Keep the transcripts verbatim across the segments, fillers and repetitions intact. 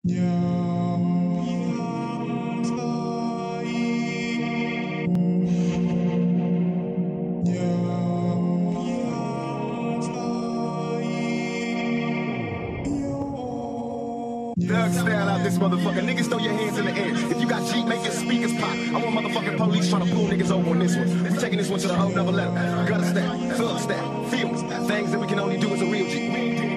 Thug style out this motherfucker. Niggas throw your hands in the air. If you got Jeep, make your speakers pop. I want motherfucking police trying to pull niggas over on this one. We taking this one to the whole nother level. Gutter style, thug style, feelings, things that we can only do as a real G.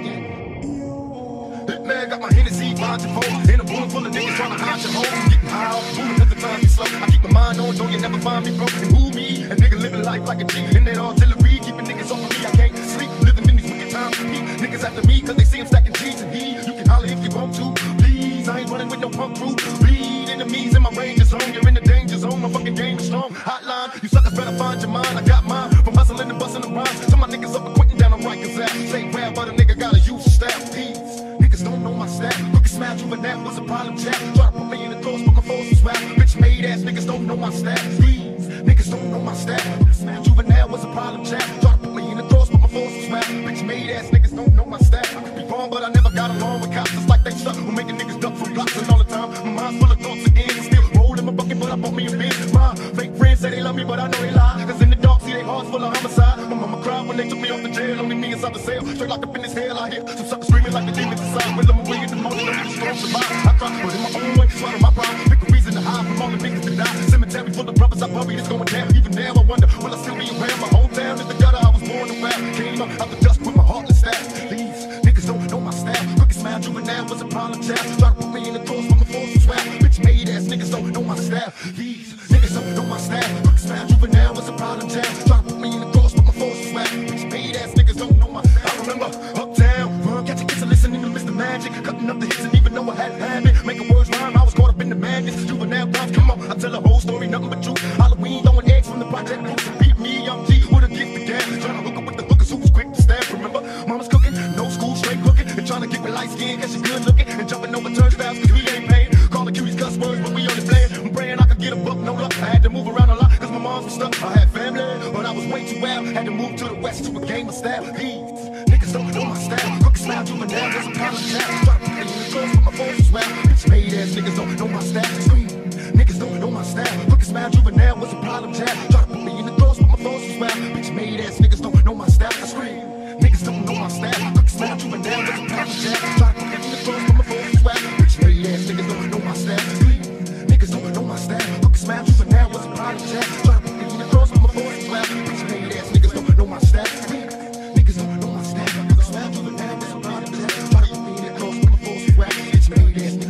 That man got my Hennessy, vodka phone, in a room full of niggas trying to hide your home. Getting high off, moving at the time be slow. I keep my mind on, so you never find me broke. And who me? A nigga living life like a G. In that artillery, keeping niggas off of me. I can't sleep, living in these wicked times. He, niggas after me, cause they see him stacking G's and he. You can holler if you want to. Please, I ain't running with no punk crew. Bleed enemies in my range zone. You're in the danger zone. My fucking game is strong. Hotline, you suckers better find your mind. I got mine from hustling and busting the rhymes. So my niggas up and quitting down on Rikers ass. Say rap, but a nigga gotta use the staff. Please, niggas don't know my staff. Crooked smash juvenile, what's the problem, chat? Try to put me in the clothes, but my foes was rap. Bitch made ass niggas don't know my staff. Please, niggas don't know my staff. Crooked smash juvenile, what's the problem, chat? Try to put me in the clothes, but my foes was rap. Bitch made ass niggas don't know my staff. I could be wrong, but I never got along with cops. It's like they suck. We're making niggas duck from blocks and all the time. My mind's full of thoughts again. Still rolling my bucket, but I bought me a bitch. My fake friends say they love me, but I know they lie. Cause in the dark, see they hearts full of homicide. My mama cried when they took me off the jail. Only me inside the cell. Straight locked up in this hell I hear some suckers screaming like the demons inside. Well, I'm away in the morning, I'm just gonna survive. I cry, but in my own way, swallow my pride. Pick a reason to hide from all the niggas that die. Cemetery full of brothers I buried, it's going down. Even now I wonder, will I still be around? My hometown is the gutter I was born around. Came up out the dust with my heartless staff. These niggas don't know my staff. Crooked smile, juvenile was a problem child. Try to put me in the clothes, but my force was rap. Bitch made ass niggas don't know my staff. These niggas don't know my staff. Crooked smile, juvenile was a problem child. Try to put me in the clothes, but my force was rap. Bitch made ass niggas don't know my staff. I remember uptown, run, catch a kids and listening to Mister Magic. Cutting up the hits and even though I had a habit. Making words rhyme, I was caught up in the madness. Juvenile crimes, come on, I tell the whole story, nothing but truth. Halloween, throwing eggs from the project roots and beat me, I'm G with a gift of gas. Trying to hook up with the hookers who was quick to stab. Remember, mama's cooking, no school, straight cooking. And trying to get with light skin, cause she good looking. And jumping over turnstiles, cause we ain't paying. Calling cuties cuss words, but we only playing. I'm praying I could get a buck, no luck. I had to move around a lot, cause my mom's was stuck. I had family, but I was way too wild. Had to move to the west to a game of style. These niggas don't know my style. Crooked smile, juvenile, there's a problem child. Try to put me in the clothes, but my phone was wild. Bitch made ass niggas don't know my style. Scream, niggas don't know my style. Crooked smile, juvenile was a problem child. Try to put me in the clothes, but my phone was wild. Bitch made ass niggas don't know my style. I scream, niggas don't know my style. Crooked smile, juvenile was a problem child. Try to put me in the clothes, but my phone was wild. Bitch made ass niggas don't know my style. Scream, niggas don't know my style. Crooked smile, juvenile was a problem child. Try to put me in the clothes, but my phone was wild. Bitch made ass niggas don't know my style. Scream, niggas don't know my style. Crooked smile, juvenile was a problem child. Try to put me in the clothes, but my phone was wild. Bitch made ass niggas